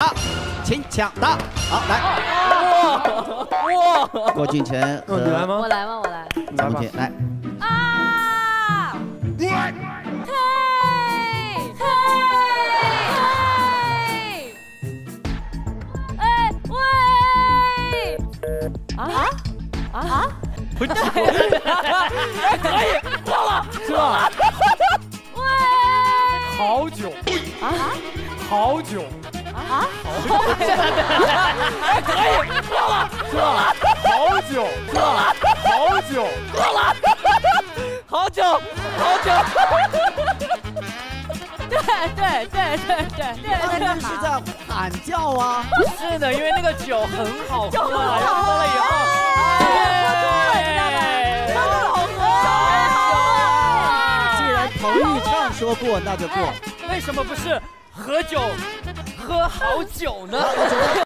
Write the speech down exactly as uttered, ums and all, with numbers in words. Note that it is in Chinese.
答，请抢答。好，来。 哇哇！ 郭俊辰和你来吗？ 我来吗？我来。 张同学来。 啊！嘿，嘿，嘿！哎喂！啊啊！ 不是，可以过了，是吧？ 喂！ 好久啊！ 好久啊！ 哎，可以过了，是吧？好久，是吧？好久，过了，好久，好久。 对对对对对对， 那是在喊叫啊！ 是的，因为那个酒很好喝， 很好喝然后喝了以后， 哎，好喝， 既然彭昱畅说过，那就过。 为什么不是喝酒喝好久呢？